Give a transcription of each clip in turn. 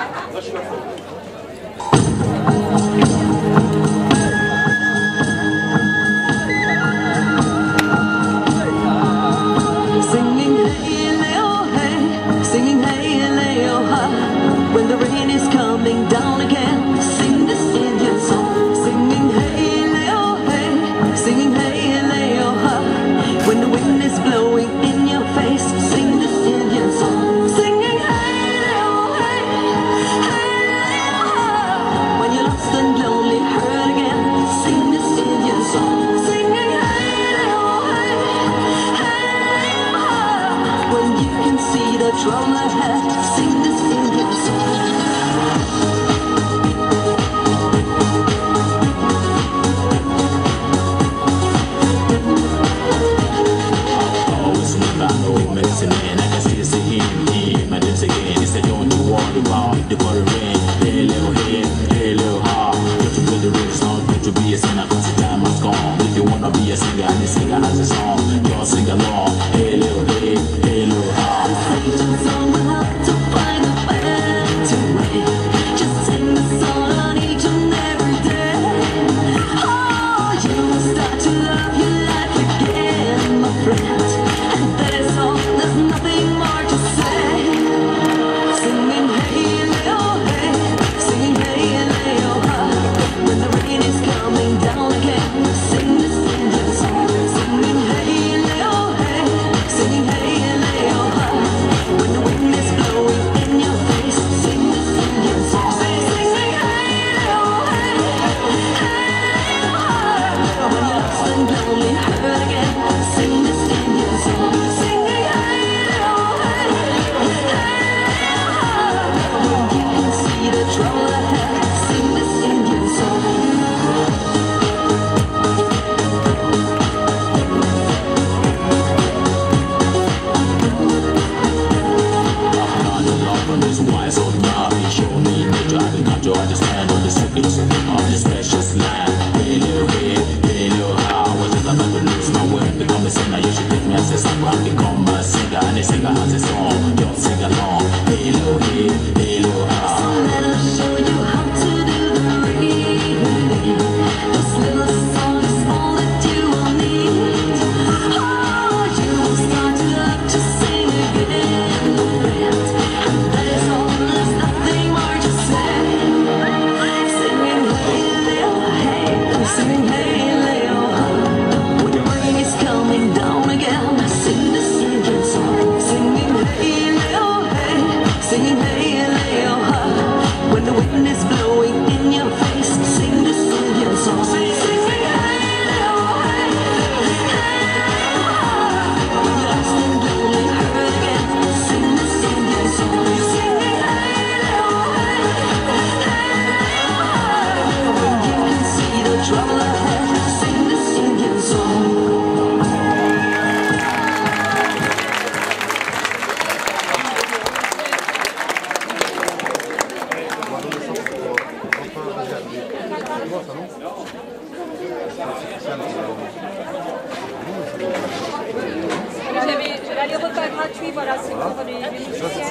J'avais les repas gratuits, voilà, c'est pour les musiciens.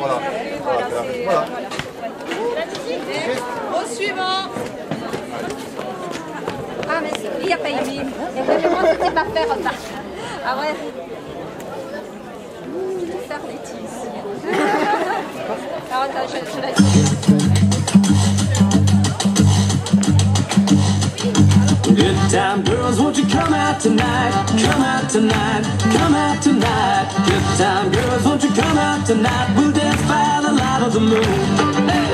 Voilà. Au suivant. Ah, mais il n'y a pas eu. Et vraiment, c'était pas faire ça. Ah ouais. Faire les tisses. Alors attends, je la dis. Good time girls, won't you come out tonight? Come out tonight, come out tonight. Good time girls, won't you come out tonight? We'll dance by the light of the moon. Hey!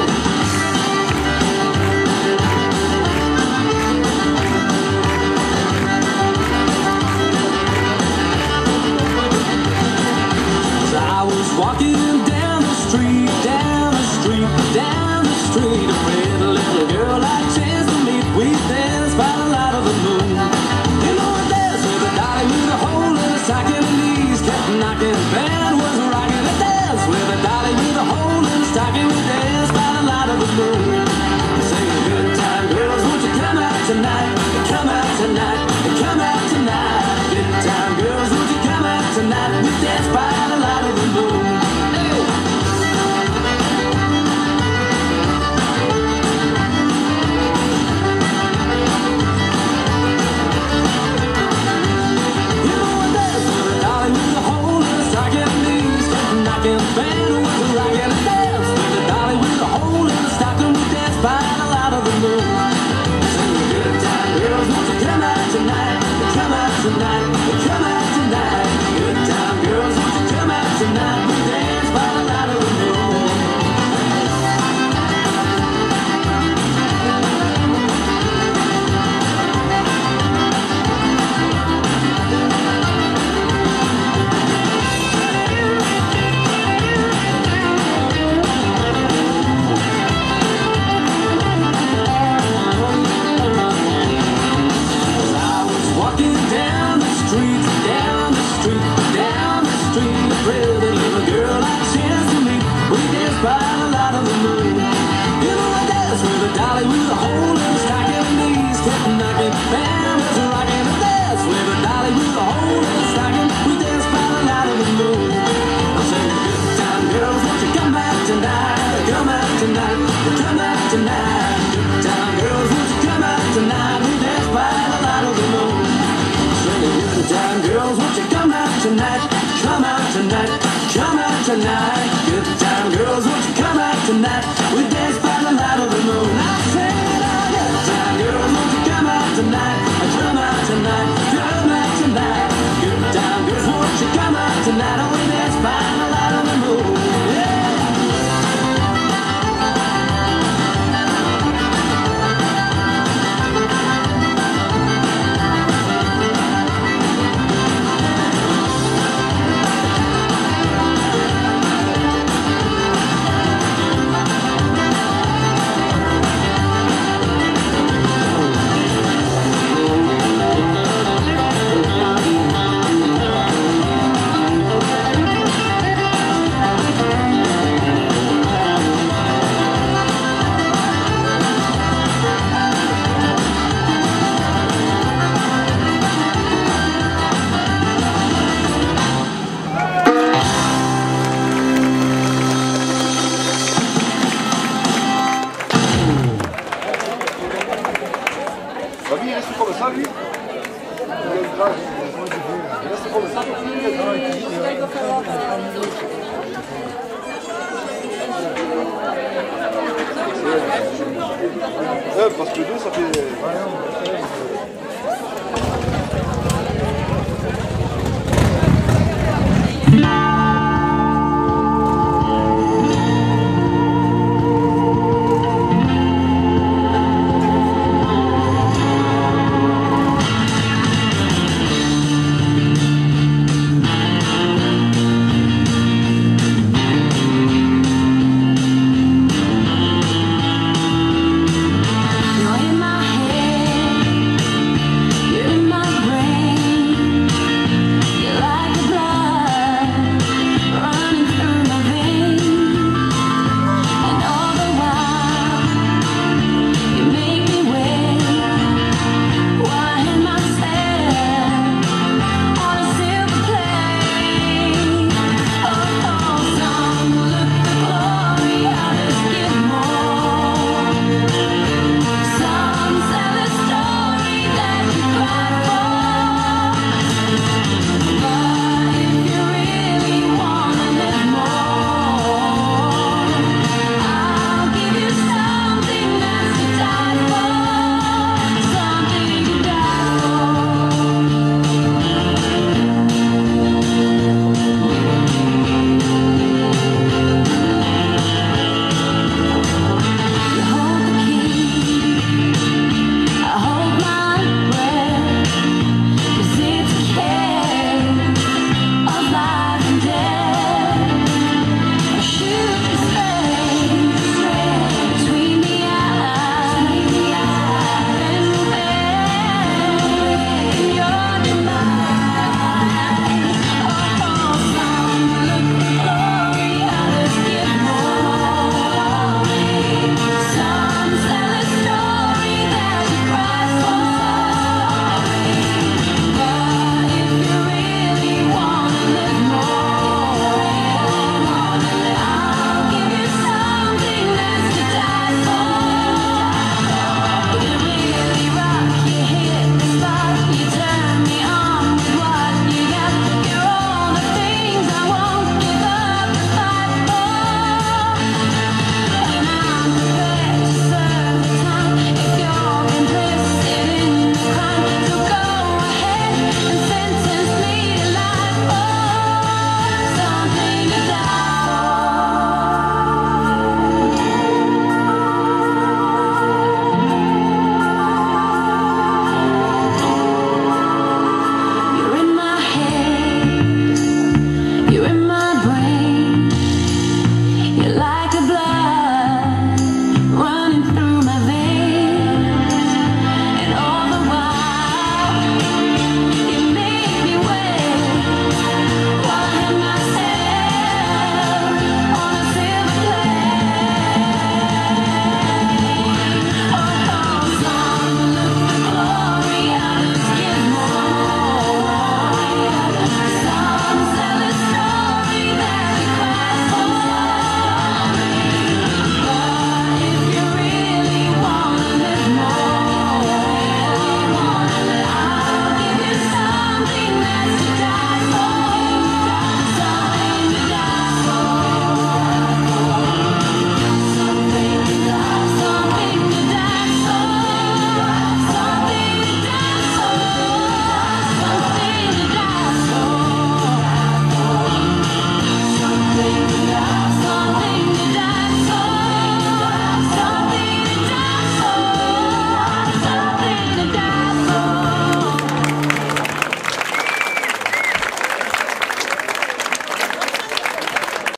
So I was walking down the street, down the street, down the street. A pretty little girl I chanced to meet. We danced by the light of the moon. You know I danced with a dolly with a hole in her sock and her knees kept knocking. Band was rocking. I danced with a dolly with a hole in her stocking. We danced by the light of the moon. Say good time girls, won't you come out tonight? Come out tonight, come out tonight. Good time girls, won't you come out tonight? We dance by the light of the moon. Hey! tonight. Good time girls, won't you come out tonight? We dance by the light of the moon. Singing good time girls, won't you come out tonight? Come out tonight, come out tonight. Good time girls, won't you come out tonight? We dance by the light of the moon. I said, good time girls, won't you come out tonight? Come out tonight, come out tonight. Good time girls, won't you come out tonight? We dance by the light of the moon. Yeah. Lui, il reste comme ça, lui. Il reste comme ça. Parce que deux, ça fait...